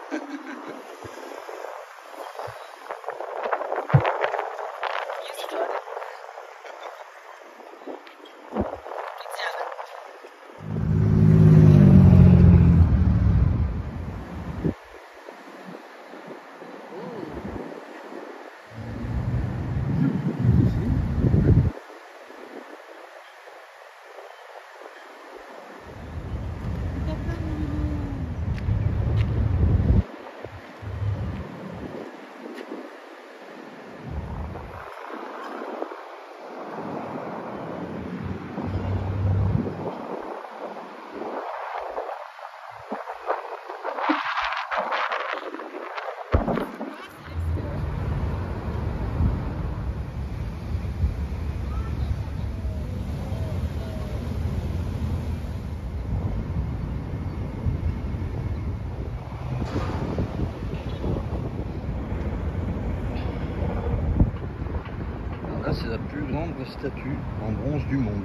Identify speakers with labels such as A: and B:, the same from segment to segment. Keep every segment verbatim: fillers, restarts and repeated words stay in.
A: Là, c'est la plus grande statue en bronze du monde.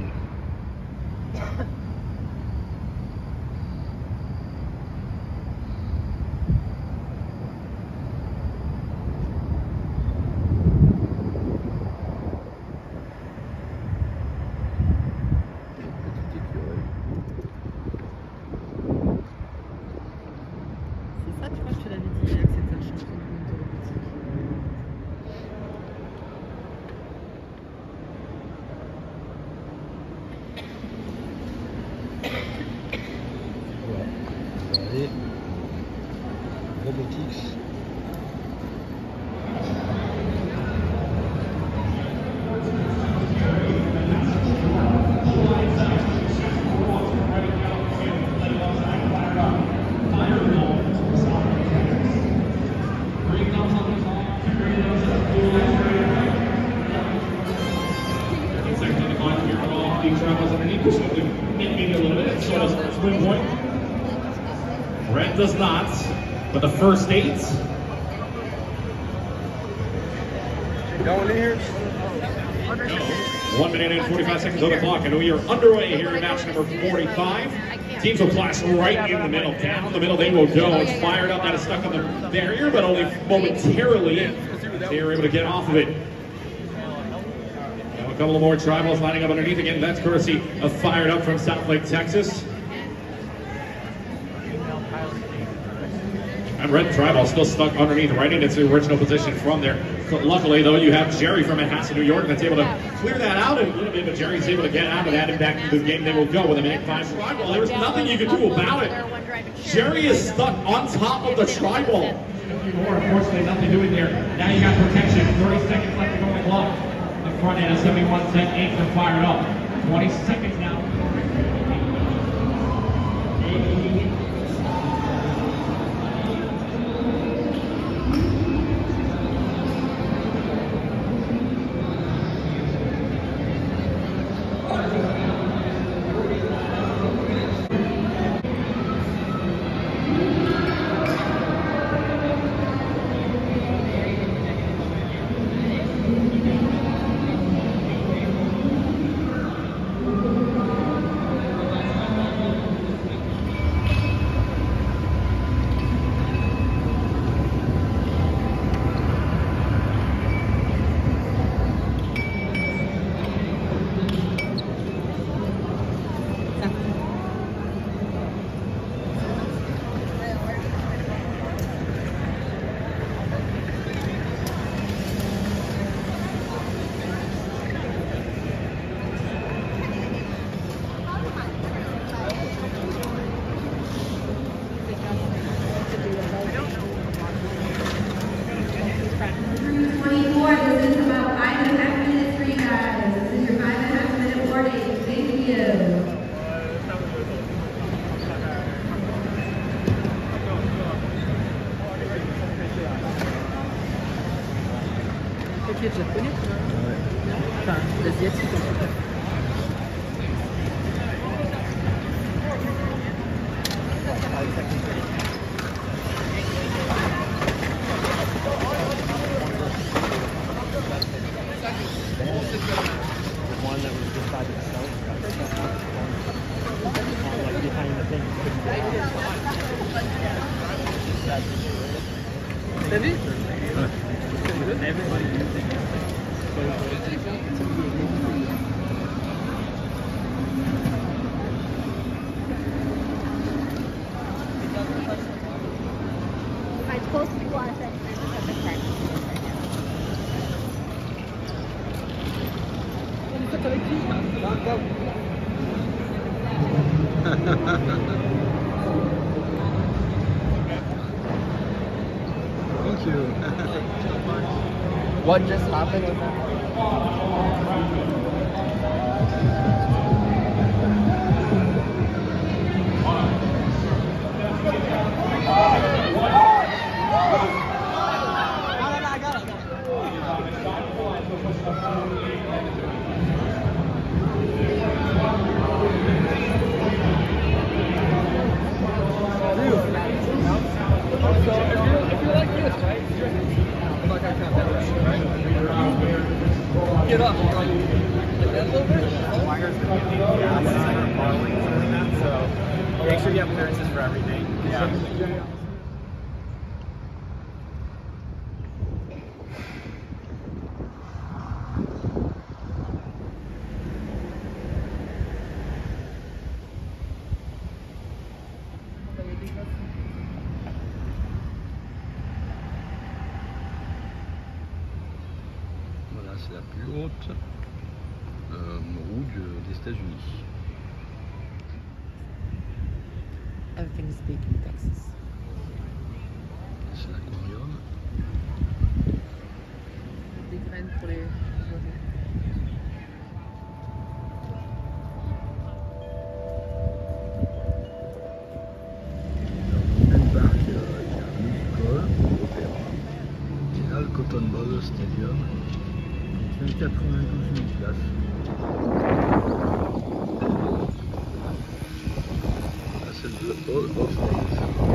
B: C'est ça, tu vois, je te l'avais dit hier que c'était un champion du monde de robotique.
A: Voilà. On va aller Robotics.
C: Brent does not, but the first eight.
A: Going in here.
C: One minute and forty-five seconds on the clock, and we are underway here in match number forty-five. Teams will clash right in the middle. Down the middle they will go. It's fired up. That is stuck on the barrier, but only momentarily. They are able to get off of it. Now a couple of more tribals lining up underneath again. That's courtesy of Fired Up from Southlake, Texas. And Red Tribal still stuck underneath, right in its original position from there. Luckily, though, you have Jerry from Manhasset, New York, that's able to clear that out a little bit, but Jerry's able to get out of that and back into the game. They will go with a minute five tribal. There's nothing you can do about it. Jerry is stuck on top of the tribal. A few more, unfortunately, nothing doing there. Now you got protection. thirty seconds left to go on the clock. The front end of seventy-one set eight from Fired Up. twenty seconds now.
B: Tu es japonais, toi? Enfin, l'asiatique en tout cas.
D: One that was just by itself, like behind the thing.
B: T'as vu?
D: Everybody using it.
E: I'm supposed to watch it. I just have to practice it
A: Thank you.
B: What just happened with that? Get up. Like that a little bit?
D: Wires are gas or bottling, something like that. So make sure you have clearances for everything. Yeah.
A: Voilà, c'est la plus haute euh, roue de- des États-Unis.
B: Everything's big in Texas.
A: C'est l'aquarium.
B: Des graines pour les oiseaux.
A: Dans le même parc, euh, il y a un musical, l'opéra. Et là, le Cotton Bowl Stadium. C'est quatre-vingt-douze mille places. Là, c'est le Ball of States.